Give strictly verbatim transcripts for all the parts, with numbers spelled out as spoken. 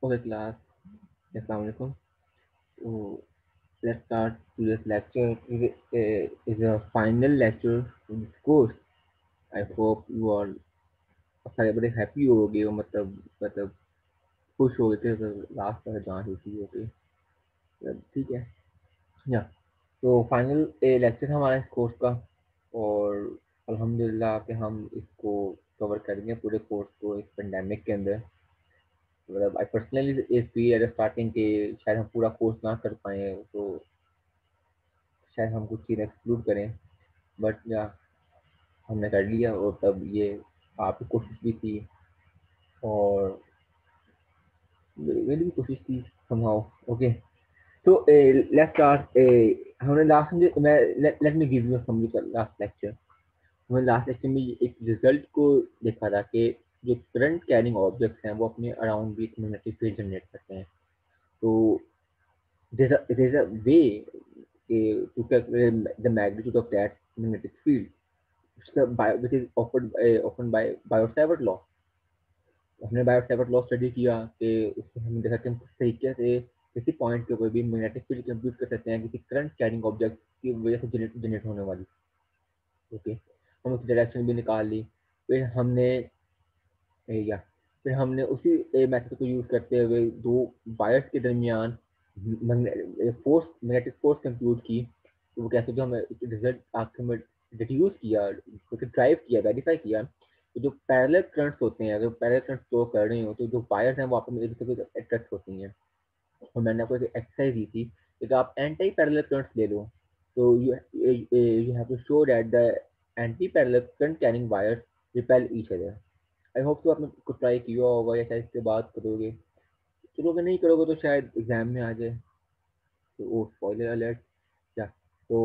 Okay, class. Assalamu alaikum. So let's start today's lecture. It is is a final lecture in this course. I hope you all सारे बड़े happy हो गए हो, मतलब मतलब खुश हो गए थे लास्ट तक जहाँ हुई होगी। ठीक है, या तो फाइनल लेक्चर हमारा इस कोर्स का, और अल्हम्दुलिल्लाह कि हम इसको कवर करेंगे पूरे कोर्स को इस पेंडेमिक के अंदर। मतलब आई पर्सनली इस पी एट स्टार्टिंग के शायद हम पूरा कोर्स ना कर पाए, तो शायद हम कुछ चीज़ें एक्सक्लूड करें, बट या हमने कर लिया। और तब ये आपकी कोशिश भी थी और मेरी भी कोशिश थी समहाउ। ओके, तो लेट्स स्टार्ट। हमने लास्ट में मैं let me give you summary for last lecture. हमने लास्ट लेक्चर में एक रिजल्ट को देखा था कि जो करंट कैरिंग ऑब्जेक्ट्स हैं वो अपने अराउंड भी मैग्नेटिक फील्ड जनरेट करते हैं। तो there is a way to calculate the magnitude of that magnetic field which is offered uh, often by Biot law. हमने बायोट लॉ स्टडी किया कि उससे हम देखा कि हम किस तरीके से किसी पॉइंट के ऊपर भी मैग्नेटिक फील्ड कंप्यूट कर सकते हैं किसी करंट कैरिंग ऑब्जेक्ट की वजह से जनरेट जनरेट होने वाली। ओके, हम उसकी डायरेक्शन भी निकाल ली। फिर हमने ए, या फिर हमने उसी मेथड को यूज करते हुए दो वायर्स के दरमियान फोर्स मैग्नेटिक फोर्स कंप्यूट की। तो वो कैसे जो हमें रिजल्ट आखिर में डिड्यूस किया, ड्राइव किया, वेरीफाई किया। तो जो पैरेलल करंट्स होते हैं, अगर पैरेलल करंट फ्लो कर रहे हो तो जो वायर्स हैं वो आपस में एक दूसरे को अट्रैक्ट होती हैं। और मैंने आपको एक एक्सरसाइज दी थी कि आप एंटी पैरेलल करंट्स ले लो, तो you you have to show that the anti parallel current carrying wires repel each other. I hope तो आपने कुछ ट्राई किया होगा या शायद इसके बाद करोगे। चलो अगर नहीं करोगे तो शायद एग्जाम में आ जाए। तो वो स्पॉइलर अलर्ट। क्या तो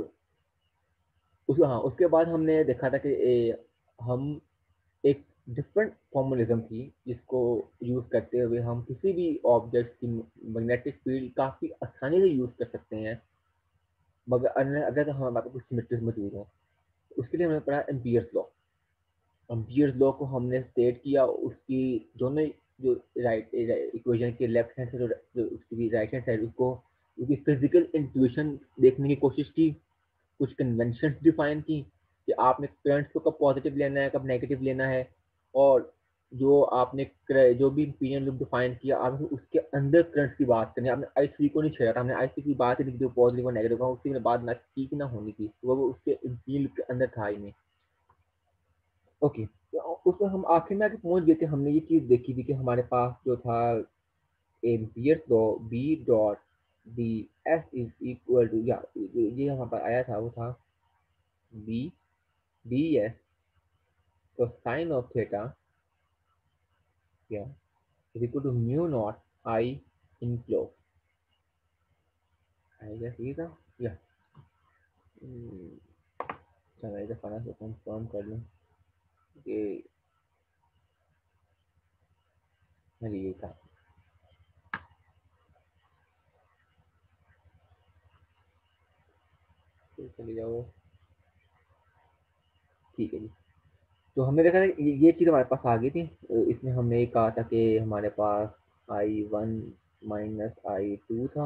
उस हाँ उसके बाद हमने देखा था कि ए, हम एक डिफरेंट फॉर्मुलिज्म थी जिसको यूज करते हुए हम किसी भी ऑब्जेक्ट की मैग्नेटिक फील्ड काफी आसानी से यूज कर सकते हैं, मगर अगर अगर तो हमारे पास कुछ सिमेट्रीज मौजूद हो। उसके लिए हमने पढ़ा एम्पियर्स लॉ। एम्पियर्स लॉ को हमने स्टेट किया, उसकी दोनों जो राइट इक्वेशन के लेफ्ट हैंड साइड जो उसकी राइट हैंड साइड उसको उसकी फिजिकल इंट्यूशन देखने की कोशिश की, कुछ कन्वेंशन डिफाइन की कि आपने करंट्स को कब पॉजिटिव लेना है कब नेगेटिव लेना है। और जो आपने जो भी इंपीरियल लूप डिफाइन किया आपने उसके अंदर करंट्स की बात करनी है। आपने आई थ्री को नहीं छेड़ा था, हमने आई थ्री की बात ही नहीं की पॉजिटिव और नेगेटिव उसकी में बात ना की कि ना होनी थी, वो वो उसके इंपीरियल लूप के अंदर था ही नहीं। ओके, तो उसमें हम आखिर में आके पहुंच गए थे। हमने ये चीज देखी थी कि हमारे पास जो था Ampere's law B dot D S is equal to, या ये हमारे पास आया था वो था बी डी एस तो साइन ऑफ थीटा क्या is equal to mu naught I in flow. I guess ये था या चलो एक दफा से कंफर्म कर लूँ कि मेरी ये था। तो चले जाओ, ठीक है जी। तो हमने देखा था ये चीज़ हमारे पास आ गई थी। इसमें हमने ये कहा था कि हमारे पास I one minus I two था,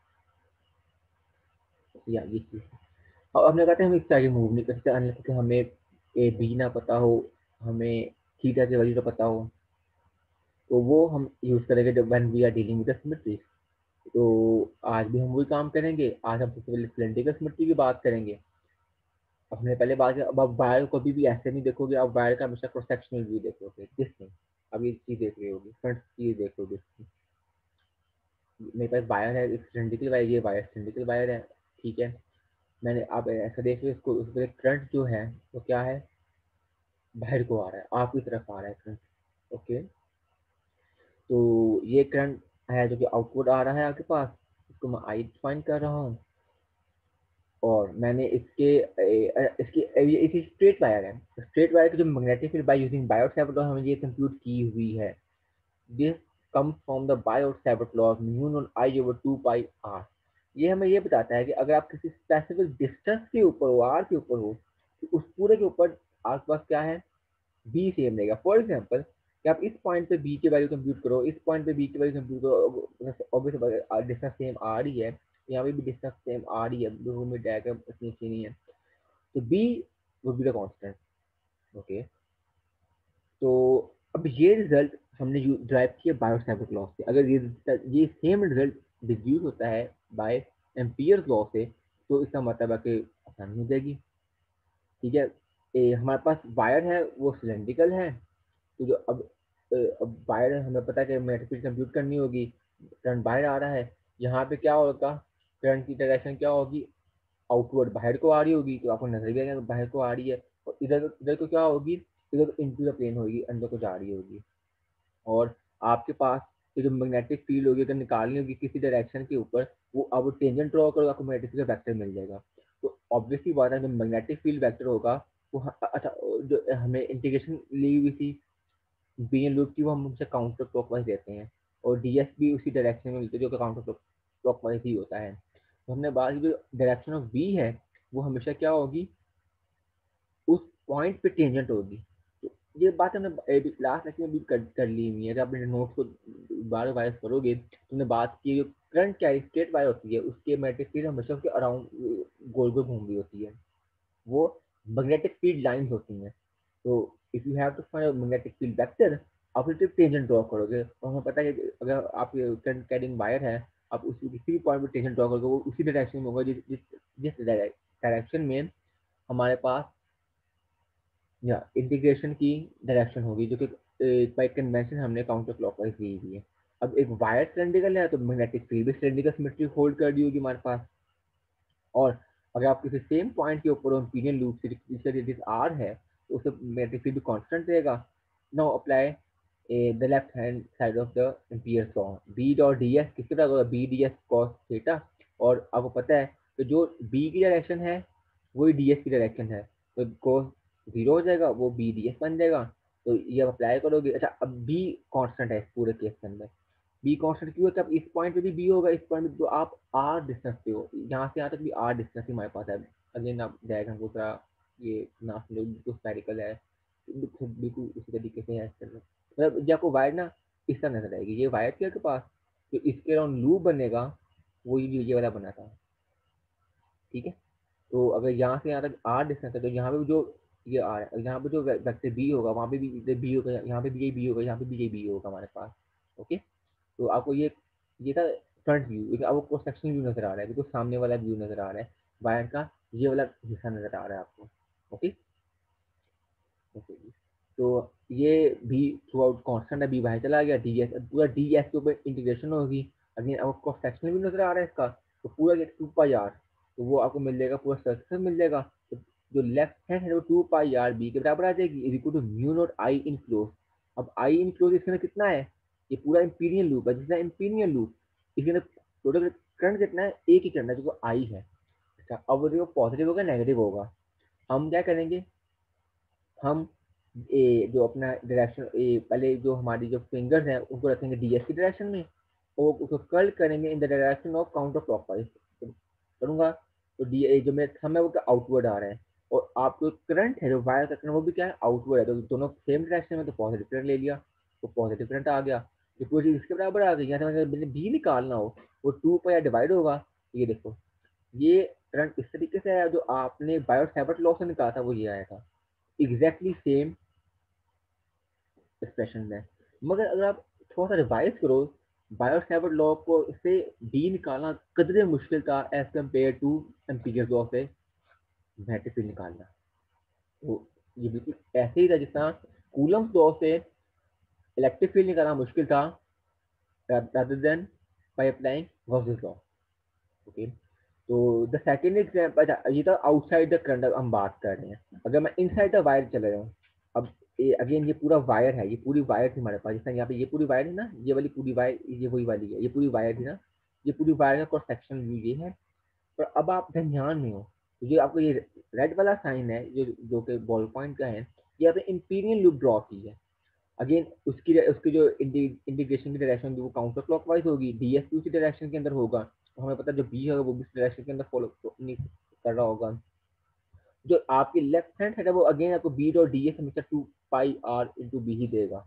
या ये चीज़। और हमने कहा था हम इससे आगे मूव नहीं कर सकते अनलेस कि हमें ए बी ना पता हो, हमें थीटा की वैल्यू तो पता हो। तो वो हम यूज़ करेंगे जब when we are dealing with symmetry. तो आज भी हम वही काम करेंगे। आज हम सबसे पहले सिलेंड्रिकल सिमेट्री की बात करेंगे। अब हमने पहले बात किया, अब आप वायर को कभी भी ऐसे नहीं देखोगे, आप वायर का हमेशा क्रॉस सेक्शनल व्यू देखोगे। दिस थिंग अब ये चीज़ देख रही होगी, फ्रंट चीज़ देखोगे। मेरे पास वायर है, सिलेंड्रिकल वायर, ये वायर सिलेंड्रिकल वायर है, ठीक है। मैंने आप ऐसा देख रहे इसको, उस पर करंट जो है वो क्या है, बाहर को आ रहा है, आपकी तरफ आ रहा है करंट। ओके, तो ये करंट है जो कि आउटपुट आ रहा है आपके पास, इसको मैं आई डिफाइन कर रहा हूँ। और मैंने इसके इसकी ये इसी स्ट्रेट वायर है, स्ट्रेट वायर की जो magnetic field by using Biot-Savart law हमें ये कंप्यूट की हुई है। This comes from the Biot-Savart law mu naught I over two pi R. ये हमें ये बताता है कि अगर आप किसी स्पेसिफिक डिस्टेंस के ऊपर हो, आर के ऊपर हो, तो उस पूरे के ऊपर आपके पास क्या है, बी सेम रहेगा। फॉर एग्जाम्पल कि आप इस पॉइंट पे बी की वैल्यू कंप्यूट करो, इस पॉइंट पे बी की वैल्यू कंप्यूट करो, ऑब्वियसली डिस्टेंस सेम आ रही है, यहाँ पे भी डिस्टेंस सेम आ रही है, दोनों में डायग्राम इतनी अच्छी नहीं है, तो बी वो बी द कांस्टेंट। ओके, तो अब ये रिजल्ट हमने ड्राइव किया बायो-सैवर्ट लॉ से। अगर ये ये सेम रिजल्ट डिड्यूस होता है बाय एम्पियर्स लॉ से, तो इसका मतलब है कि आसानी हो जाएगी। ठीक है, ए, हमारे पास वायर है वो सिलेंड्रिकल है, तो जो अब अ, अब वायर हमें पता है कि मैट्रिक्स कंप्यूट करनी होगी, करंट बाहर आ रहा है, यहाँ पे क्या होगा, करंट की डायरेक्शन क्या होगी, आउटवर्ड बाहर को आ रही होगी, तो आपको नजर भी आएगा बाहर को आ रही है, और इधर इधर को क्या होगी, इधर इनटू द प्लेन होगी, अंदर को जा रही होगी। और आपके पास ये जो मैग्नेटिक फील्ड होगी अगर निकालनी होगी किसी डायरेक्शन के ऊपर, वो अब टेंजेंट ड्रॉ करो, आपको मैग्नेटिक फील्ड वेक्टर मिल जाएगा। तो ऑब्वियसली बात है, जो मैग्नेटिक फील्ड वेक्टर होगा वो ह- अच्छा, जो हमें इंटीग्रेशन ली हुई थी बी एन लूप की, वो हम उसे काउंटर क्लॉकवाइज देते हैं, और डी एस भी उसी डायरेक्शन में मिलते हैं जो कि काउंटर क्लॉकवाइज ही होता है। तो हमने बात की जो डायरेक्शन ऑफ बी है वो हमेशा क्या होगी, उस पॉइंट पे टेंजेंट होगी। तो ये बात हमने लास्ट लेक्चर में भी कर, कर ली हुई है, अगर आप अपने नोट्स को बार बार करोगे तो हमने बात की जो करंट कैरी स्टेट वायर होती है उसके मैग्नेटिक फील्ड हमेशा उसके अराउंड गोल गोल घूम रही होती है, वो मैग्नेटिक फील्ड लाइंस होती हैं। तो if you have to find magnetic field vector, आप सिर्फ टेंजेंट ड्रॉ करोगे, और हमें पता है कि अगर आप करंट कैरिंग वायर है, आप उसी किसी भी पॉइंट पर टेंजेंट ड्रॉ करोगे वो उसी डायरेक्शन में होगा जिस जिस जिस डायरेक्शन में हमारे पास या इंटीग्रेशन की डायरेक्शन होगी, जो कि बाई कन्वेंशन हमने काउंटर क्लॉकवाइज ली हुई है। अब एक वायर सिलेंड्रिकल है तो मैग्नेटिक फील्ड भी सिलेंड्रिकल सिमेट्री होल्ड कर दी होगी हमारे पास। और अगर आप किसी सेम पॉइंट के ऊपर ओपिनियन लूप से जिसका रेडियस आर है तो उससे मैग्नेटिक फील्ड भी कांस्टेंट रहेगा। Now apply the left hand side of the Ampere's law, B dot D s किसके तरह होगा, B D s cos theta, और आपको पता है कि जो बी की डायरेक्शन है वही डी एस की डायरेक्शन है, तो कोस जीरो हो जाएगा, वो बी डी एस बन जाएगा। तो ये अप्लाई करोगे, अच्छा अब बी कांस्टेंट है इस पूरे केस के अंदर, बी कांस्टेंट क्यों है, तब इस पॉइंट पे भी बी होगा, इस पॉइंट पे तो आप आर डिस्टेंस पे हो, यहाँ से यहाँ तक भी आर डिस्टेंस ही हमारे पास है। अगेन आप डायग्राम को थोड़ा ये नाप लो, बिल्कुल स्फेरिकल है, बिल्कुल बिल्कुल उसी तरीके से है, मतलब जब आपको वायर ना इस तरह नजर आएगी, ये वायर के पास तो इसके अराउंड लूप बनेगा, वो ये ये वाला बना था। ठीक है, तो अगर यहाँ से यहाँ तक आर डिस्टेंस है तो यहाँ पे जो ये आर है, यहाँ पे जो वेक्टर बी होगा वहाँ पे भी बी होगा, यहाँ पे भी यही बी होगा, यहाँ पे भी यही बी होगा हमारे पास। ओके, तो आपको ये ये था फ्रंट व्यू, लेकिन आपको क्रॉस सेक्शन व्यू नजर आ रहा है, बिल्कुल सामने वाला व्यू नजर आ रहा है, वायर का ये वाला हिस्सा नजर आ रहा है आपको। ओके, ओके जी। तो ये भी थ्रू आउट कॉन्स्टेंट है, बी बाहर चला गया, डी एस पूरा डी एस के ऊपर इंटीग्रेशन होगी। अगेन आपको क्रॉस सेक्शन भी नजर आ रहा है इसका, तो पूरा टू पाई आर, तो वो आपको मिल जाएगा, पूरा सर्कल मिल जाएगा। तो जो लेफ्ट हैंड है वो टू पाई आर बी के बराबर आ जाएगी, is equal to mu naught I enclosed. अब आई इन क्लोज इसके अंदर कितना है, ये पूरा इंपीरियल लूप है, जितना इंपीरियल लूप इसके अंदर टोटल करंट कितना है, एक ही करंट है जो आई है। अच्छा, अब वो देखो पॉजिटिव होगा नेगेटिव होगा, हम क्या करेंगे, हम ए, जो अपना डायरेक्शन ए, पहले जो हमारी जो फिंगर्स हैं उनको रखेंगे डी एस की डायरेक्शन में, और उसको कर्ल करेंगे in the direction of counter clockwise करूंगा, तो डी ए जो मेरे थंब है वो आउटवर्ड आ रहा है, और आपको करंट है जो वायर का करंट वो भी क्या है, आउटवर्ड है, तो दोनों सेम डायरेक्शन में, तो पॉजिटिव करंट ले लिया, तो पॉजिटिव करंट आ गया, जो पूरी चीज इसके बराबर आ गई। यहाँ से मैंने बी निकालना हो वो टू पर डिवाइड होगा, ये देखो ये करंट इस तरीके से आया, जो आपने बायो सैवर्ट लॉ से निकाला था वो ये आया था, एग्जैक्टली सेम एक्सप्रेशन में। मगर अगर आप थोड़ा सा रिवाइज करो, बायोसैवर्ट लॉ को से डी निकालना कदरे मुश्किल था as compare to Ampere's law से मैग्नेटिक फील्ड निकालना। तो ये बिल्कुल ऐसे ही था जितना कूलम्स लॉ से इलेक्ट्रिक फील्ड निकालना मुश्किल था rather than by applying Gauss's law. Okay, तो द सेकेंड एग्जाम्पल, ये तो आउटसाइड द करंट हम बात कर रहे हैं, अगर मैं इनसाइड द वायर चले रहा हूँ, अब अगेन ये पूरा वायर है, ये पूरी वायर थी हमारे पास, जिस यहाँ पे ये पूरी वायर है ना, ये वाली पूरी वायर ये वही वाली है, ये पूरी वायर थी ना, ये पूरी वायर का क्रॉस सेक्शन व्यू ये है। पर अब आप ध्यान में हो, तो ये आपको ये रेड वाला साइन है जो जो कि बॉल पॉइंट का है, ये आपने इंपीरियल लूप ड्रॉ की है। अगेन उसकी उसकी जो इंटीग्रेशन की डायरेक्शन वो काउंटर क्लॉकवाइज होगी, डीएस भी उसी डायरेक्शन के अंदर होगा, तो हमें पता है जो बी होगा वो भी उसी डायरेक्शन के अंदर फॉलो कर रहा होगा। जो आपकी लेफ्ट हैंड है वो अगेन आपको बी और डी एस हमेशा two pi R into B ही देगा।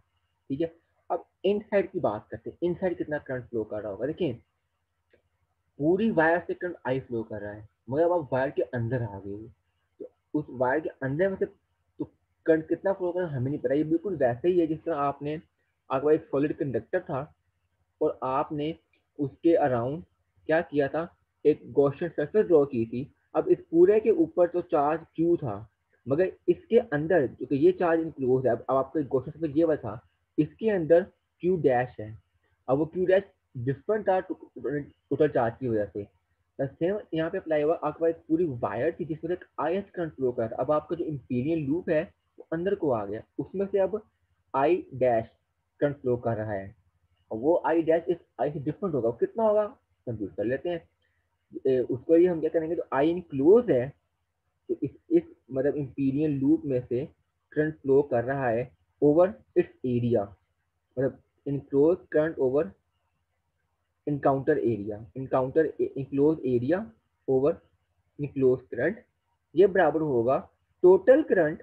ठीक है। अब इनसाइड की बात करते हैं, इनसाइड कितना करंट फ्लो कर रहा होगा। देखिए पूरी वायर से करंट आई फ्लो कर रहा है, मगर अब आप वायर के अंदर आ गए हो, तो उस वायर के अंदर में से तो करंट कितना फ्लो कर रहा है हमें नहीं पता। ये बिल्कुल वैसे ही है जिस तरह आपने, आपके पास एक सॉलिड कंडक्टर था और आपने उसके अराउंड क्या किया था, एक गॉसियन सर्कल ड्रॉ की थी। अब इस पूरे के ऊपर तो चार्ज क्यू था, मगर इसके अंदर जो कि ये चार्ज इनक्लोज है, अब अब आपका गॉसियन सर्कल ये वाला था, इसके अंदर क्यू डैश है। अब वो क्यू डैश डिफरेंट था टोटल चार्ज की वजह से। सेम यहाँ पे अप्लाई हुआ, आपके पास एक पूरी वायर थी जिसमें एक आई एस करंट फ्लो कर रहा था। अब आपका जो इंपीरियल लूप है वो अंदर को आ गया, उसमें से अब आई डैश करंट फ्लो कर रहा है, और वो आई डैश इस आई से डिफरेंट होगा। कितना होगा कंप्यूट कर लेते हैं। ए, उसको ही हम क्या करेंगे, तो आई इन क्लोज है, तो इस इस मतलब इंपीरियल लूप में से करंट फ्लो कर रहा है ओवर इट्स एरिया, मतलब enclosed current over encounter area, encounter enclosed area over enclosed current, ये बराबर होगा टोटल करंट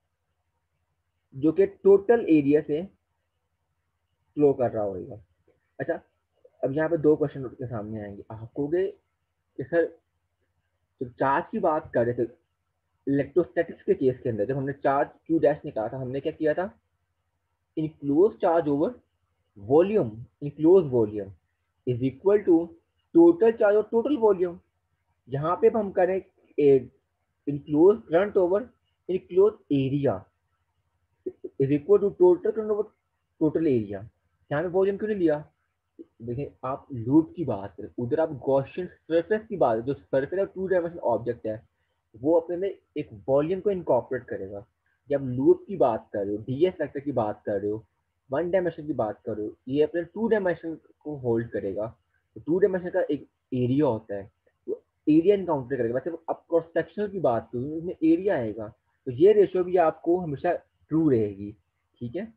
जो कि टोटल एरिया से फ्लो कर रहा होगा। अच्छा, अब यहाँ पे दो क्वेश्चन के सामने आएंगे, आप कहोगे कि सर तो चार्ज की बात कर रहे थे इलेक्ट्रोस्टैटिक्स के केस के अंदर, जब हमने चार्ज क्यू डैश निकाला था, हमने क्या किया था, enclosed charge over volume, enclosed volume is equal to total charge और टोटल वॉल्यूम। यहाँ पे हम करें enclosed current over enclosed area is equal to total current over total area. यहाँ पे वॉल्यूम क्यों नहीं लिया, देखिए आप लूप की बात करें, उधर आप गॉसियन सरफेस की बात, जो सरफेस टू डायमेंशनल ऑब्जेक्ट है वो अपने में एक वॉल्यूम को इनकॉर्पोरेट करेगा। जब लूप की बात कर रहे हो, डीएस वेक्टर की बात कर रहे हो, वन डायमेंशन की बात कर रहे हो, ये अपने टू डायमेंशन को होल्ड करेगा। तो टू डायमेंशन का एक एरिया होता है, तो एरिया इनकाउंटर करेगा। वैसे अब क्रॉस सेक्शनल की बात करूँ उसमें एरिया आएगा, तो ये रेशियो भी आपको हमेशा ट्रू रहेगी। ठीक है,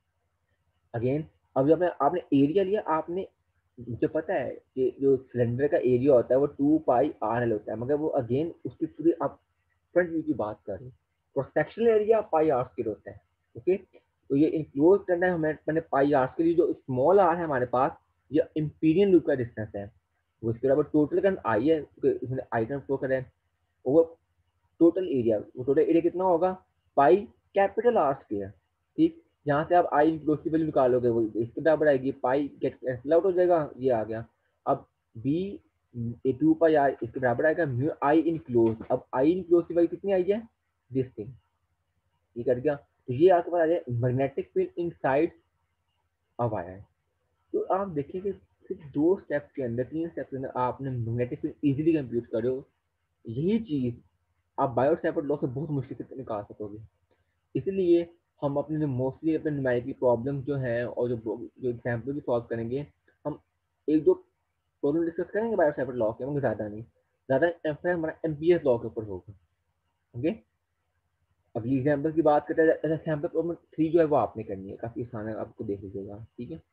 अगेन अब जब मैं- आपने एरिया लिया, आपने, मुझे पता है कि जो सिलेंडर का एरिया होता है वो टू पाई आर एल होता है, मगर वो अगेन उसकी पूरी आप फ्रंट व्यू की बात कर रहे हैं, cross sectional area pi R square होता है। ओके, तो ये इंक्लोज करना है हमें, मैंने पाई आर के लिए जो स्मॉल आर है हमारे पास, ये इंपीरियल लूप का डिस्टेंस है, वो इसके बराबर टोटल करंट आई है, इसमें आई करंट फ्लो करें ओवर टोटल एरिया, वो टोटल एरिया कितना होगा, पाई कैपिटल आर स्क्वायर। ठीक, यहाँ से आप आई की वैल्यू निकालोगे, वो इसके बराबर आएगी, पाई गेट कैंसिल आउट हो जाएगा, ये आ गया। अब B A two pi R इसके बराबर आएगा म्यू आई इन क्लोज। अब आई इन क्लोज की वैल्यू कितनी आई है, दिस थिंग, ये कर गया। तो ये आपके पास आ जाए magnetic field inside a wire. तो आप देखिए कि सिर्फ दो स्टेप के अंदर, तीन स्टेप के अंदर आपने मैग्नेटिक फील्ड इजीली कंप्यूट करो। यही चीज आप बायो सेपरेट लॉ से बहुत मुश्किल से निकाल सकोगे। इसलिए हम अपने मोस्टली अपने न्यूमेरिकल प्रॉब्लम जो है और जो जो एग्जाम्पल भी सॉल्व करेंगे, हम एक दो प्रॉब्लम डिस्कस करेंगे बायो सेपरेट लॉ के, मगर ज़्यादा नहीं, ज़्यादा एम्फेसिस हमारा एमपीएस लॉ के ऊपर होगा। ओके, अगली एग्जाम्पल की बात करते हैं, एग्जाम्पल प्रॉब्लम थ्री जो है वो आपने करनी है, काफ़ी आसान है, आपको देख लीजिएगा। ठीक है,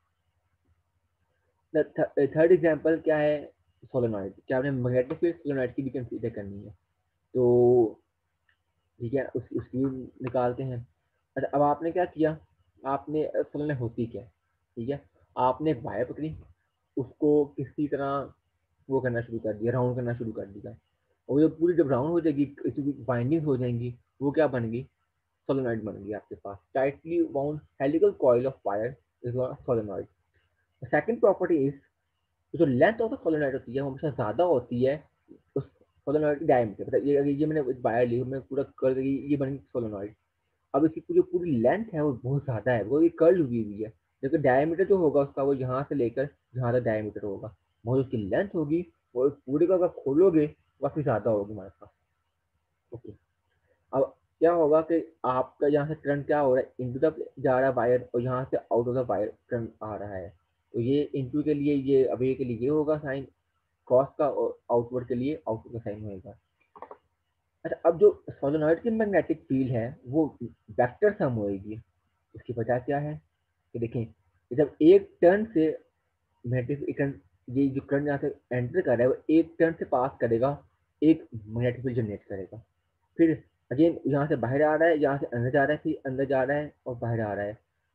थर्ड एग्जाम्पल क्या है, सोलेनॉइड, क्या आपने मैग्नेटिक फील्ड सोलेनॉइड की भी कंसीडर करनी है, तो ठीक है उस उसकी भी निकालते हैं। अच्छा, अब आपने क्या किया, आपने असल में होती क्या है, ठीक है, आपने एक वायर पकड़ी, उसको किसी तरह वो करना शुरू कर दिया, राउंड करना शुरू कर दिया, और जब पूरी जब राउंड हो जाएगी, इसकी बाइंडिंग हो जाएंगी, वो क्या बन गई, सोलेनॉइड बन गई आपके पास, tightly bound helical coil of wire is solenoid. Second property is, जो लेंथ ऑफ द सोलेनॉइड होती है वो हमेशा ज्यादा होती है उस सोलेनॉइड की डायमीटर, मतलब ये अगर ये मैंने वायर ली, मैं पूरा कर, ये बन गई सोलेनॉइड। अब इसकी पूरी पूरी लेंथ है वो बहुत ज्यादा है, वो ये कर्ल हुई हुई है, लेकिन डायमीटर जो होगा उसका, वो यहाँ से लेकर जहाँ तक डायमीटर होगा, वो उसकी लेंथ होगी वो पूरे का अगर खोलोगे काफी ज्यादा होगी हमारे पास। ओके, अब क्या होगा कि आपका यहाँ से करंट क्या हो रहा है, इनटू द जा रहा है वायर, और यहाँ से out of the wire current आ रहा है, तो ये इनटू के लिए, ये अवे के लिए ये होगा साइन क्रॉस का, और आउटवर्ड के लिए आउटवर्ड का साइन होगा। अच्छा, अब जो सोलेनॉइड की मैग्नेटिक फील्ड है वो वेक्टर सम होएगी, इसकी वजह क्या है कि देखें कि जब एक टर्न से मैग्नेटिक करंट, ये जो करंट यहाँ से एंटर कर रहा है वो एक टर्न से पास करेगा, एक मैग्नेटिक फील्ड जनरेट करेगा, फिर अगेन यहाँ से बाहर आ रहा है, यहाँ से अंदर जा रहा है, फिर अंदर जा रहा है और बाहर आ रहा है।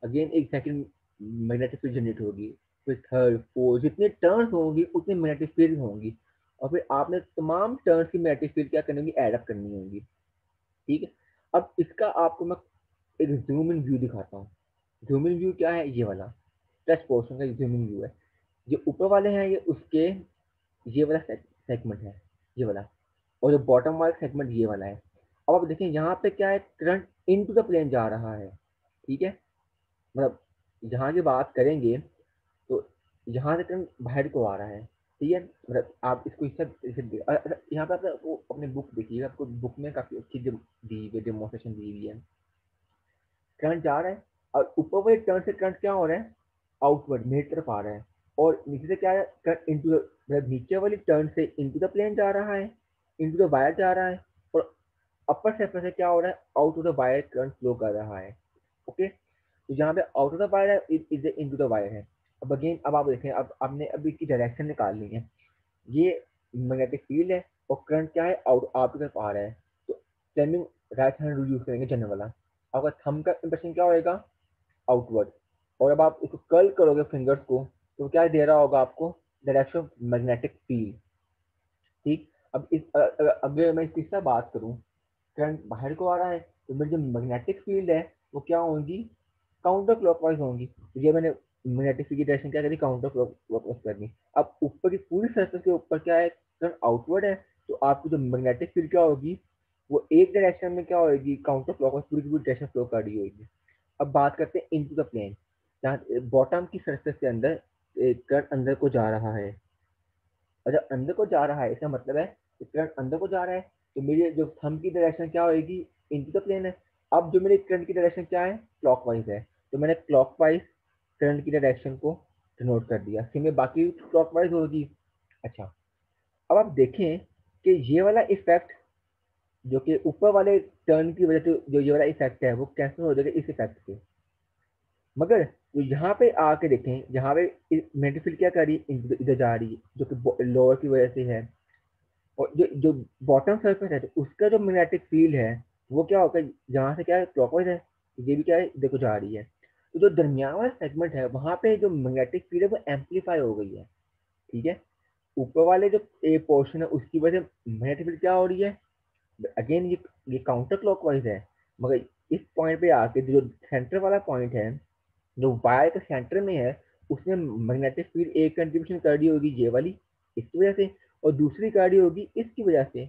अगेन एक सेकंड मैग्नेटिक फील्ड जनरेट होगी, फिर थर्ड फोर्थ, जितने टर्न्स होंगी उतनी मैग्नेटिक फील्ड होंगी, और फिर आपने तमाम टर्न्स की मैग्नेटिक फील्ड क्या करनी होगी, एड अप करनी होगी। ठीक है, अब इसका आपको मैं एक जूम इन व्यू दिखाता हूँ। जूम इन व्यू क्या है, ये वाला टच पोर्शन का जूम इन व्यू है। जो ऊपर वाले हैं ये उसके ये वाला सेगमेंट है, ये वाला, और जो बॉटम वाला सेगमेंट ये वाला है। अब आप देखें यहाँ पे क्या है, current into the plane जा रहा है। ठीक है, मतलब यहाँ की बात करेंगे तो यहाँ से करंट बाहर को आ रहा है। ठीक है, मतलब आप इसको इस तरह इसे दे- अ- अ- यहाँ पे आप वो अपने बुक देखिएगा, आपको बुक में काफी अच्छी डी दी हुई डेमोस्ट्रेशन दी हुई है। करंट जा रहा है और ऊपर वाले टर्न से करंट क्या हो रहा है, आउटवर्ड मेरी तरफ आ रहा है, और नीचे से क्या है, करंट इनटू मतलब नीचे वाली टर्न से इनटू द प्लेन जा रहा है, इनटू द वायर जा रहा है, और अपर सरफेस से क्या हो रहा है, out of the wire current flow कर रहा है। ओके, तो जहाँ पे आउट ऑफ द वायर है इज इनटू द वायर है। अब अगेन अब आप देखें, अब आपने अभी इसकी डायरेक्शन निकाल ली है, ये मैग्नेटिक फील्ड है और करंट क्या है, आउट आपकी तरफ आ रहा है। तो स्टेमिंग राइट हैंड रूल यूज करेंगे जनरल वाला, आपका थंब का इंप्रेशन क्या होएगा, आउटवर्ड, और अब आप इसको कर्ल करोगे फिंगर्स को तो क्या दे रहा होगा आपको, डायरेक्शन ऑफ मैग्नेटिक फील्ड। ठीक, अब इस अ- अ- अगर मैं इसकी से बात करूं, करंट बाहर को आ रहा है तो मेरी जो मैग्नेटिक फील्ड है वो क्या होंगी, काउंटर क्लॉकवाइज होंगी। तो ये मैंने मैग्नेटिक फील्ड की डायरेक्शन क्या करी, काउंटर क्लॉकवाइज करनी। अब ऊपर की पूरी सरफेस के ऊपर क्या है, करंट आउटवर्ड है, तो आपकी जो मैग्नेटिक फील्ड क्या होगी, वो एक डायरेक्शन में क्या होगी, काउंटर क्लॉकवाइज पूरी की पूरी डायरेक्शन फ्लो कर रही होगी। अब बात करते हैं इनटू द प्लेन, जहाँ बॉटम की सरफेस के अंदर करंट अंदर को जा रहा है। और जब अंदर को जा रहा है इसका मतलब है कि करंट अंदर को जा रहा है, तो मेरी जो थंब की डायरेक्शन क्या होगी, इनटू द प्लेन है। अब जो मेरी करंट की डायरेक्शन क्या है, क्लॉकवाइज है, तो मैंने क्लॉकवाइज करंट की डायरेक्शन को डिनोट कर दिया, फिर में बाकी क्लॉकवाइज होगी। अच्छा, अब आप देखें कि ये वाला इफेक्ट जो कि ऊपर वाले टर्न की वजह से जो ये वाला इफेक्ट है वो कैंसिल हो जाएगा इस इफेक्ट से। मगर जो यहाँ पे आके देखें, यहाँ पे मैग्नेटिक फील्ड क्या कर रही है, इधर इधर जा रही है, जो कि लोअर की वजह से है, और जो जो बॉटम सरफेस है तो उसका जो मैग्नेटिक फील्ड है वो क्या होगा, जहाँ से क्या है क्लॉकवाइज है, ये भी क्या है देखो जा रही है। तो जो दरमियान वाला सेगमेंट है वहां पे जो मैग्नेटिक फील्ड है वो एम्पलीफाई हो गई है। ठीक है, ऊपर वाले जो ए पोर्शन है उसकी वजह से मैग्नेटिक फील्ड क्या हो रही है, अगेन ये ये काउंटर क्लॉकवाइज है। मगर इस पॉइंट पे आके जो सेंटर वाला पॉइंट है, जो वायर के सेंटर में है, उसमें मैग्नेटिक फील्ड एक कंट्रीब्यूशन कर दी होगी ये वाली, इसकी वजह से, और दूसरी कर दी होगी इसकी वजह से।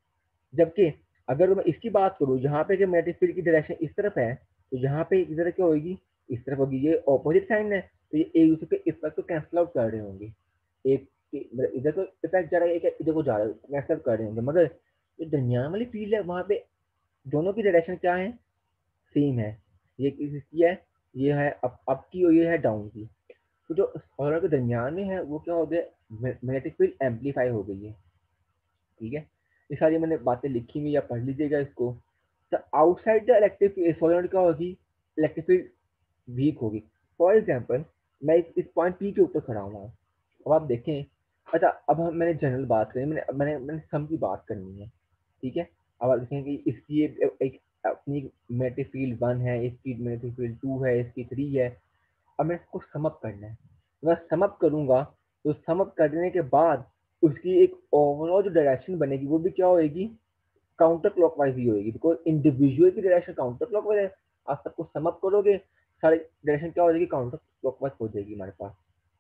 जबकि अगर मैं इसकी बात करूँ, यहाँ पे जब मैग्नेटिक फील्ड की डायरेक्शन इस तरफ है, तो यहाँ पे इधर क्या होगी, इस तरफ होगी, ये ऑपोजिट साइन है, तो ये एक दूसरे के इफेक्ट को कैंसिल आउट कर रहे होंगे। एक मतलब इधर को इफेक्ट जा रहा है, एक इधर को जा रहा है, कैंसिल आउट कर रहे होंगे। मगर जो दरमियान वाली फील्ड है वहाँ पे दोनों की डायरेक्शन क्या है, सेम है। ये किसकी है, ये है अप अप की और ये है डाउन की। तो जो सॉलिड के दरमियान में है वो क्या हो गया, मैग्नेटिक फील्ड एम्पलीफाई हो गई है। ठीक है, ये सारी मैंने बातें लिखी हुई, या पढ़ लीजिएगा इसको। तो आउटसाइड द इलेक्ट्रिक सॉलिड क्या होगी, इलेक्ट्रिक फील्ड वीक होगी। फॉर एग्जाम्पल मैं इस, इस पॉइंट पी के ऊपर खड़ा हुआ हूँ, अब आप देखें। अच्छा, अब हम मैंने जनरल बात करी, मैंने मैंने मैंने सम की बात करनी है। ठीक है, अब आप देखें कि इसकी एक, एक अपनी मैग्नेटिक फील्ड वन है, इसकी मैग्नेटिक फील्ड टू है, इसकी थ्री है। अब मैं इसको समअप करना है, मैं समअप करूंगा, तो समअप करने के बाद उसकी एक ओवरऑल जो डायरेक्शन बनेगी वो भी क्या होएगी, काउंटर क्लॉकवाइज ही होएगी, बिकॉज इंडिविजुअल की डायरेक्शन काउंटर क्लॉकवाइज है। आप सबको समअप करोगे, सारी डायरेक्शन क्या हो जाएगी, काउंटर क्लॉकवाइज हो जाएगी हमारे पास।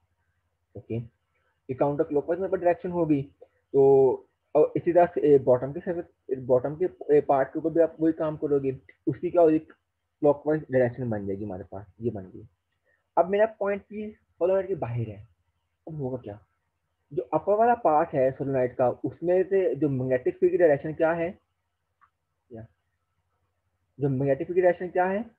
ओके, ये काउंटर क्लॉकवाइज में डायरेक्शन होगी। तो और इसी तरह से बॉटम के सर्फेस, बॉटम के पार्ट के ऊपर भी आप वही काम करोगे, उसकी क्या होगी, क्लॉकवाइज डायरेक्शन बन जाएगी हमारे पास, ये बन गई। अब मेरा पॉइंट पी सोलोनाइट के बाहर है, अब होगा क्या, जो अपर वाला पार्ट है सोलोनाइट का उसमें से जो मैग्नेटिक फील्ड की डायरेक्शन क्या है, या जो मैग्नेटिक फील्ड की डायरेक्शन क्या है,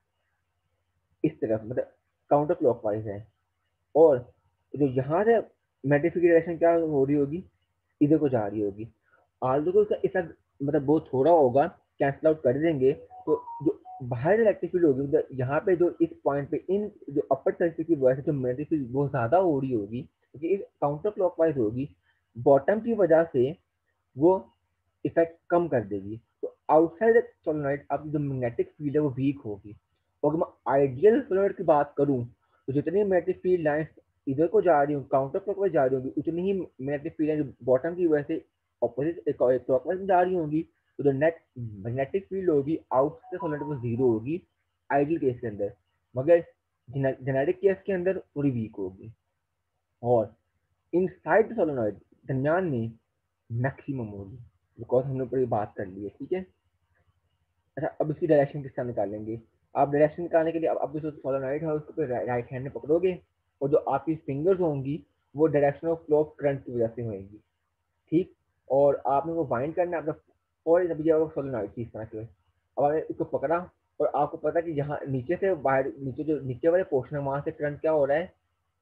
इस तरफ, मतलब काउंटर क्लॉकवाइज है। और जो यहाँ से मैग्नेटिक फील्ड की डायरेक्शन क्या हो रही होगी, इधर को जा रही होगी। आल्दो को इसका इफेक्ट मतलब बहुत थोड़ा होगा, कैंसिल आउट कर देंगे। तो जो बाहर इलेक्ट्रिक फील्ड होगी, मतलब यहाँ पे जो इस पॉइंट पे इन जो अपर सर्फेस की वजह से जो मैग्नेटिक फील्ड बहुत ज्यादा हो रही होगी, क्योंकि इस काउंटर क्लॉकवाइज होगी, बॉटम की वजह से वो इफेक्ट कम कर देगी। तो आउटसाइड सोलेनोइड आपकी जो मैग्नेटिक फील्ड है वो वीक होगी। और अगर मैं आइडियल सोलेनोइड की बात करूँ तो जितनी मैग्नेटिक फील्ड लाइंस इधर को जा रही हूँ, काउंटर क्लॉकवाइज जा रही होंगी, उतनी ही मैग्नेटिक फील्ड लाइन बॉटम की वजह से ऑपोजिट क्लॉकवाइज में जा रही होंगी, तो जो नेट मैग्नेटिक फील्ड होगी आउट से सोलेनोइड वो जीरो होगी आइडियल केस के अंदर, मगर जेनेटिक केस के अंदर थोड़ी वीक होगी। और इनसाइड सोलेनोइड दरमियान में मैक्सिमम होगी, बिकॉज हमने ऊपर ये बात कर ली है, ठीक है। अच्छा, अब इसकी डायरेक्शन किस तरह निकालेंगे? आप डायरेक्शन निकालने के लिए अब अब जो सोलेनोइड है उसको राइट हैंड में पकड़ोगे और जो आपकी फिंगर्स होंगी वो direction of flow of current की वजह से होंगी, ठीक। और आपने वो वाइंड करना है अपना फॉर एग्जाम्पल सोलेनोइड की इस तरह से। अब आपने इसको पकड़ा और आपको पता है कि यहाँ नीचे से बाहर, नीचे जो नीचे वाले पोर्शन है वहां से करंट क्या हो रहा है,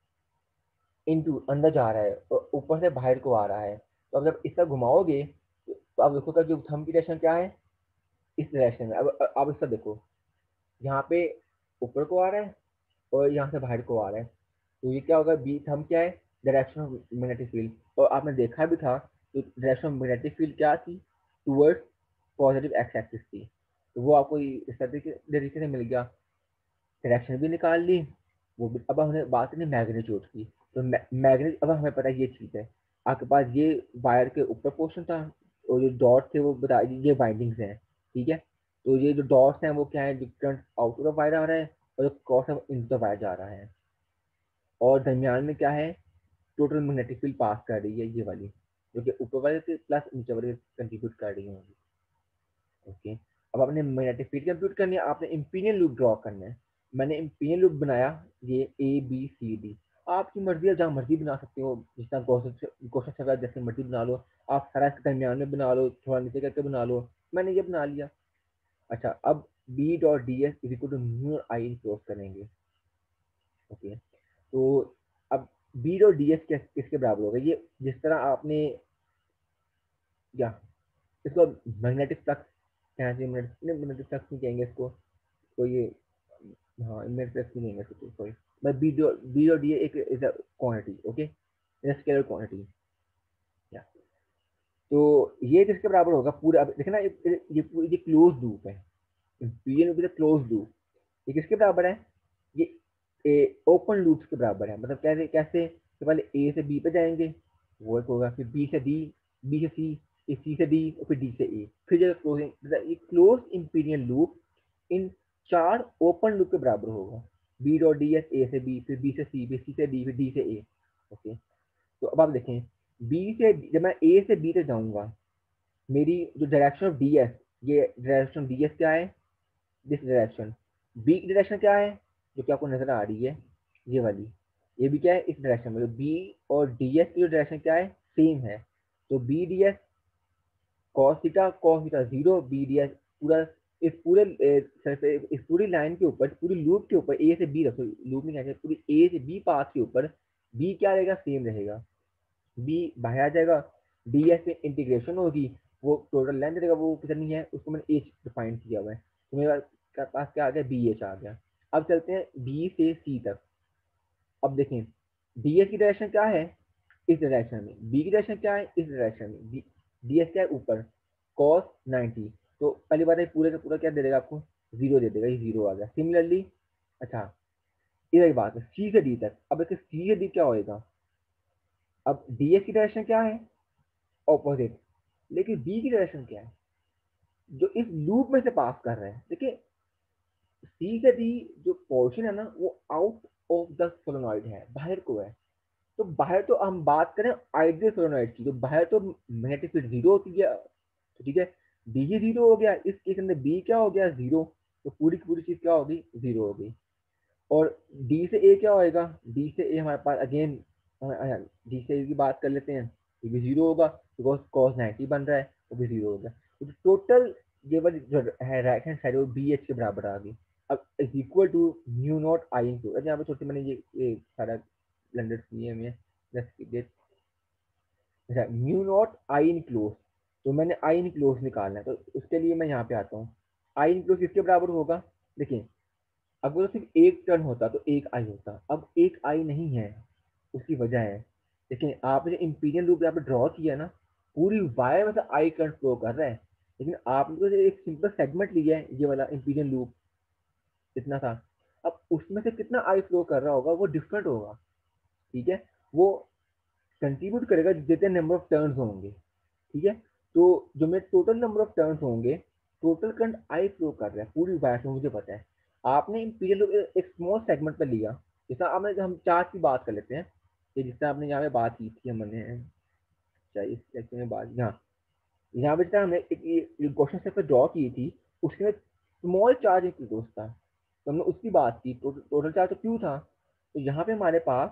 इनटू अंदर जा रहा है और ऊपर से बाहर को आ रहा है। तो अब जब इस तरह घुमाओगे तो आप देखो कि थंब की डायरेक्शन क्या है, इस डायरेक्शन में। अब आप इसका देखो, यहाँ पे ऊपर को आ रहा है और यहाँ से बाहर को आ रहा है, तो ये क्या होगा, बी थंब क्या है, डायरेक्शन ऑफ मैग्नेटिक फील्ड। और आपने देखा भी था तो डायरेक्शन ऑफ मैग्नेटिक फील्ड क्या थी, टूवर्ड्स पॉजिटिव एक्स एक्सिस थी। तो वो आपको इस तरीके तरीके से मिल गया, डायरेक्शन भी निकाल ली वो भी। अब हमने बात करी मैग्नीट्यूड की, तो मैग्नेट अब हमें पता है ये चीज़ है, आपके पास ये वायर के ऊपर पोर्शन था और जो डॉट थे वो बता, ये वाइंडिंग्स हैं, ठीक है। तो ये जो डॉट्स हैं वो क्या है, जो करंट आउट ऑफ वायर आ रहा है और जो क्रॉस है इन द वायर जा रहा है। और दरमियान में क्या है, टोटल मैग्नेटिक फील्ड पास कर रही है ये वाली, जो कि ऊपर वाले से प्लस नीचे वाले कंट्रीब्यूट कर रही होंगी, ओके। अब आपने मैग्नेटिक फील्ड कंप्यूट करनी है, आपने इंपीरियल लूप ड्रॉ करना है। मैंने इंपीरियल लूप बनाया, ये ए बी सी डी, आपकी मर्जी है जहाँ मर्जी बना सकते हो, जिस तरह क्वेश्चन चल रहा है जैसे मर्जी बना लो, आप सारा इसके दरमियान में बना लो, थोड़ा नीचे करके बना लो, मैंने ये बना लिया। अच्छा, अब B dot D S is equal to mu I close करेंगे, ओके। तो अब बी डॉट डी एस किसके बराबर होगा, ये जिस तरह आपने क्या इसको मैग्नेटिक फ्लक्स कहना चाहिए, मैग्नेटिक फ्लक्स नहीं कहेंगे इसको, तो ये, हाँ इनमें से नहीं है इसको, sorry. But B dot B dot d एक is a quantity, okay, is a scalar quantity, या। तो ये किसके बराबर होगा पूरा, अब देखना ये ये पूरी ये क्लोज लूप है, imperial loop is a close loop, ये किसके बराबर है, ये ओपन लूप्स के बराबर है। मतलब कैसे कैसे, तो पहले ए से बी पे जाएंगे, वो एक होगा, फिर बी से डी, बी से सी, फिर सी से डी और फिर डी से ए, फिर जब क्लोजिंग, ये क्लोज इंपीरियल लूप इन चार ओपन लूप के बराबर होगा। B dot D s, A से बी, फिर बी से सी, फिर सी से डी, फिर डी से ए, ओके। तो अब आप देखें, बी से जब मैं ए से बी तक जाऊंगा, मेरी जो डायरेक्शन ऑफ डी एस, ये डायरेक्शन ऑफ डी एस क्या है, दिस डायरेक्शन। बी की डायरेक्शन क्या है, जो कि आपको नजर आ रही है, ये वाली, ये भी क्या है इस डायरेक्शन में। तो बी और डी एस की जो डायरेक्शन क्या है, सेम है। तो B D s cos theta, cos theta zero, B D s पूरा, इस पूरे सरफेस, इस पूरी लाइन के ऊपर, पूरी लूप के ऊपर, ए से बी रखो, लूप नहीं कहते, पूरी ए से बी पाथ के ऊपर बी क्या रहेगा, सेम रहेगा, बी बाहर आ जाएगा, डी एस पे इंटीग्रेशन होगी, वो टोटल लेंथ रहेगा, वो कितनी है उसको मैंने एच डिफाइन किया हुआ है, तो मेरे पास क्या आ गया, बी एच आ गया। अब चलते हैं बी से सी तक। अब देखें, डी एस की डायरेक्शन क्या है, इस डायरेक्शन में, बी की डायरेक्शन क्या है, इस डायरेक्शन में, डी एस क्या है ऊपर, कॉस नाइन्टी। तो पहली बात है पूरे का पूरा क्या दे देगा आपको, जीरो दे देगा, ये जीरो आ गया। सिमिलरली, अच्छा इधर बात है सी से डी तक, अब देखिए सी से डी क्या होएगा, अब डी एस की डायरेक्शन क्या है, ऑपोजिट, लेकिन बी की डायरेक्शन क्या है, जो इस लूप में से पास कर रहे हैं। देखिए सी से डी जो पोर्शन है ना, वो आउट ऑफ द सोलेनोइड है, बाहर को है। तो बाहर तो हम बात करें आइडियल सोलेनोइड की, तो बाहर तो मैग्नेटिक फील्ड जीरो होती है, तो ठीक है, डी ही जीरो हो गया, इस केस अंदर बी क्या हो गया, जीरो। तो पूरी की पूरी चीज क्या होगी, जीरो हो गई। और डी से ए क्या होएगा, डी से ए हमारे पास अगेन, डी से ए की बात कर लेते हैं, ये भी जीरो होगा, बिकॉज कॉस नाइन्टी बन रहा है, वो भी जीरो होगा। तो टोटल ये वाली जो है राइट हैंड साइड, वो बी एच के बराबर आ गई। अब is equal to mu naught I into, यहाँ पे छोटी मैंने ये ये सारा ब्लेंडेड किए में just mu naught I enclosed. तो मैंने आई इन क्लोज निकालना है, तो उसके लिए मैं यहाँ पे आता हूँ। आई इन क्लोज किसके बराबर होगा, देखिए अगर तो सिर्फ एक टर्न होता तो एक आई होता, अब एक आई नहीं है, उसकी वजह है, लेकिन आपने इंपीरियल लूप यहाँ पे ड्रॉ किया ना, पूरी वायर में से आई करंट फ्लो कर रहा है, लेकिन आपने तो एक सिंपल सेगमेंट लिया है, ये वाला इंपीरियल लूप, इतना था। अब उसमें से कितना आई फ्लो कर रहा होगा वो डिफरेंट होगा, ठीक है, वो कंट्रीब्यूट करेगा जितने नंबर ऑफ टर्न्स होंगे, ठीक है। तो जो मेरे टोटल नंबर ऑफ टर्न्स होंगे, टोटल करंट आई फ्लो कर रहा है पूरी वायर में, मुझे पता है। आपने इंपीरियल एक स्मॉल सेगमेंट पर लिया, जैसा आपने, हम चार्ज की बात कर लेते हैं कि जिससे आपने यहाँ पे बात की थी, हमने चाहिए इस लेक्चर में बात, यहाँ यहाँ पे जितना हमने एक क्वेश्चन पेपर ड्रॉ की थी, उसमें स्मॉल चार्ज एक दोस्त था, तो हमने उसकी बात की, टोटल टोटल चार्ज तो क्यों था। तो यहाँ पे हमारे पास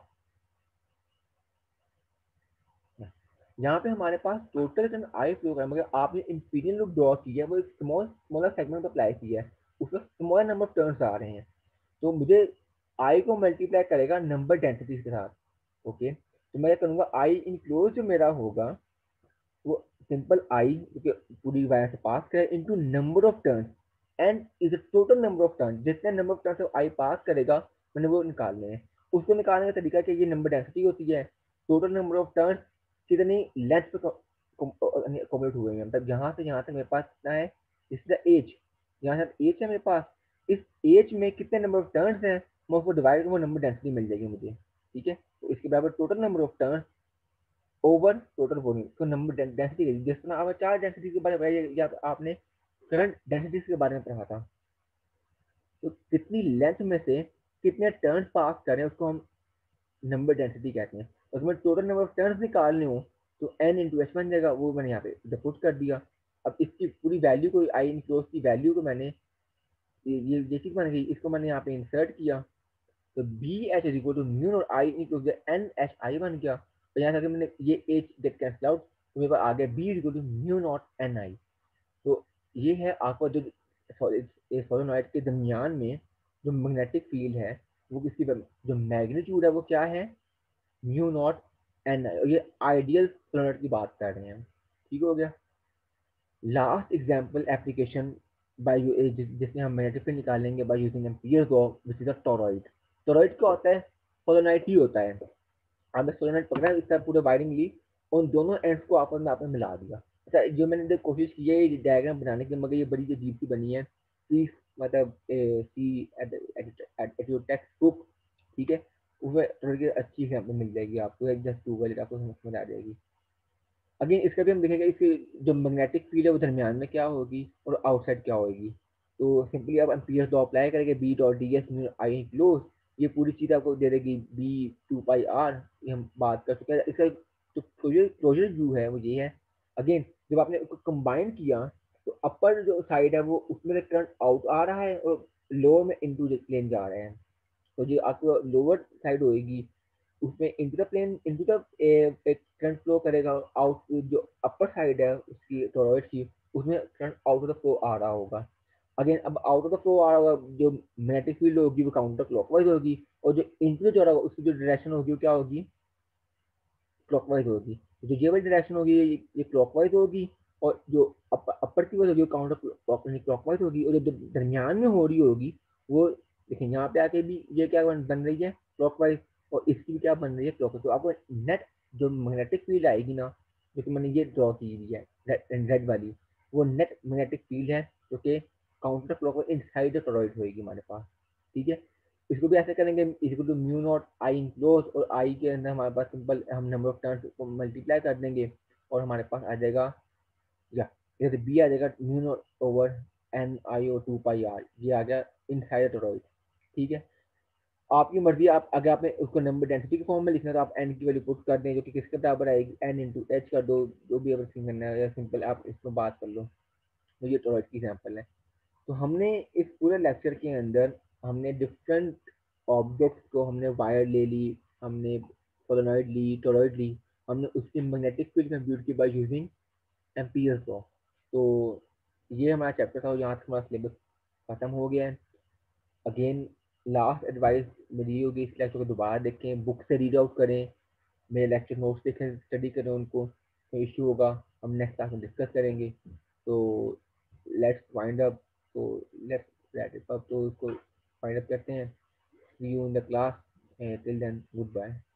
यहाँ पे हमारे पास टोटल करंट आई फ्लो का, मगर आपने इंपीरियल लुक ड्रॉ किया है वो एक स्मॉल स्मॉलर सेगमेंट पर अप्लाई किया है, उसमें स्मॉलर नंबर ऑफ टर्न्स आ रहे हैं। तो मुझे आई को मल्टीप्लाई करेगा नंबर डेंसिटीज के साथ, ओके। तो मैं करूँगा आई इनक्लोज जो मेरा होगा वो सिंपल आई, क्योंकि पूरी वायर से पास करे, into number of turns, and is the total number of turns, जितने number of turns I pass करेगा मैंने वो निकालने हैं। उसको निकालने का तरीका क्या, ये नंबर डेंसिटी होती है, टोटल नंबर ऑफ टर्न्स कितनी लेंथ पे कॉम्प्लीट हुए हैं, मतलब यहाँ से यहाँ तक मेरे पास कितना है, इस एज, यहाँ से एज है मेरे पास, इस एज में कितने नंबर ऑफ टर्न्स हैं, मैं उसको डिवाइड, वो नंबर डेंसिटी मिल जाएगी मुझे, ठीक है। तो इसके बराबर total number of turns over total volume, तो नंबर डेंसिटी, जिस तरह आपने चार डेंसिटी के बारे में, या आपने करंट डेंसिटी के बारे में पढ़ा था, तो कितनी लेंथ में से कितने टर्न्स पास करें उसको हम नंबर डेंसिटी कहते हैं। उसमें टोटल नंबर ऑफ टर्न्स निकालने हो तो एन इंटू एच बन जाएगा, वो मैंने यहाँ पे पुट कर दिया। अब इसकी पूरी वैल्यू को, आई इनक्लोज की वैल्यू को मैंने, ये ये चीज बन गई, इसको मैंने यहाँ पे इंसर्ट किया, तो B h is equal to mu और I equal to N h I बन गया। तो यहाँ तक मैंने ये एच गेट कैंसल आउट, तो मेरे पास आ गया B equal to mu naught N I. तो ये है आपका जो सोलेनॉइड के दरमियान में जो मैग्नेटिक फील्ड है, वो किसकी, जो मैग्नीट्यूड है वो क्या है, म्यू नॉट एन आई, और ये आइडियल सोलेनॉइड की बात कर रहे हैं, ठीक हो गया। लास्ट एग्जाम्पल एप्लीकेशन बाय, जिसमें हम मैग्नेटिक फील्ड निकालेंगे by using Ampere's law, which is a toroid. Toroid क्या होता है, सोलेनॉइड ही होता है। आपने सोलेनॉइड पकड़ा, इसका पूरे वायरिंग ली, उन दोनों एंड्स को आपस में आपने मिला दिया। अच्छा, जो मैंने जो कोशिश की है ये डायग्राम बनाने की, मगर ये बड़ी अजीब सी बनी है, प्लीज मतलब see at your textbook, ठीक है, उसमें थोड़ी सी अच्छी से आपको मिल जाएगी, आपको एक जस्ट गूगल आपको समझ में आ जाएगी। अगेन इसका भी हम देखेंगे, इसकी जो मैग्नेटिक फील्ड है वो दरमियान में क्या होगी और आउटसाइड क्या होगी। तो सिंपली आप एम्पियर्स लॉ अप्लाई करेंगे, B dot D s I close, ये पूरी चीज आपको दे देगी बी टू पाई आर, ये हम बात कर चुके हैं। इसका जो क्लोजर क्लोजर व्यू है वो ये है। अगेन जब आपने उसको कंबाइन किया, तो अपर जो साइड है वो उसमें से करंट आउट आ रहा है और लोअर में इनटू प्लेन जा रहे हैं। तो जो आपको लोअर साइड होएगी उसमें into the plane, into the current flow करेगा, आउट जो अपर साइड है उसकी टोरॉइड की, उसमें current out of the flow आ रहा होगा। अगेन अब आउट ऑफ द फ्लो आ रहा होगा, जो मैग्नेटिक फील्ड होगी वो काउंटर क्लॉकवाइज होगी, और जो इंटू जो रहा होगा उसकी जो डायरेक्शन होगी वो क्या होगी, क्लॉकवाइज होगी। जो ये वाली डायरेक्शन होगी ये, ये क्लॉकवाइज होगी, और जो अप, अपर की वजह होगी वो काउंटर क्लॉकवाइज होगी, और जो दरमियान में हो रही होगी वो, देखिए यहाँ पे आके भी ये क्या बन, बन रही है क्लॉकवाइज, और इसकी भी क्या बन रही है क्लॉकवाइज। तो आपको नेट जो मैग्नेटिक फील्ड आएगी ना, जो कि मैंने ये ड्रॉ की हुई है रेड वाली, वो नेट मैग्नेटिक फील्ड है जो कि counter clockwise inside the toroid होगी हमारे पास, ठीक है। इसको भी ऐसे करेंगे, equal to mu naught I enclosed, और आई के अंदर हमारे पास सिंपल हम नंबर ऑफ टर्न्स को मल्टीप्लाई कर देंगे, और हमारे पास आ जाएगा, या जैसे बी आ जाएगा mu naught over N I O two pi R, ये आ गया इन साइड टोरॉइड, ठीक है। आपकी मर्जी, आप अगर आपने उसको नंबर डेंसिटी के फॉर्म में लिखना है तो आप एन की वैल्यू पुट कर दें, जो कि किसके बराबर आएगी, एन इंटू एच कर दो, जो भी अगर करना है, या सिंपल आप इसमें बात कर लो। तो ये टोरॉइड की एग्जाम्पल है। तो हमने इस पूरे लेक्चर के अंदर हमने डिफरेंट ऑब्जेक्ट्स को, हमने वायर ले ली, हमने सोलेनॉइड ली, टोरॉइड ली, हमने उसकी मैग्नेटिक फील्ड कंप्यूट की बाय यूजिंग एम्पियर्स लॉ। तो ये हमारा चैप्टर था, और यहाँ तक हमारा सिलेबस खत्म हो गया है। अगेन लास्ट एडवाइस मेरी होगी, इस लेक्चर को दोबारा देखें, बुक से रीड आउट करें, मेरे लेक्चर नोट्स देखें, स्टडी करें उनको, तो इशू होगा हम नेक्स्ट क्लास में डिस्कस करेंगे। तो लेट्स वाइंड अप, तो लेट्स रैप इट अप, तो इसको फाइंड अप करते हैं। See you in the class, till then good bye.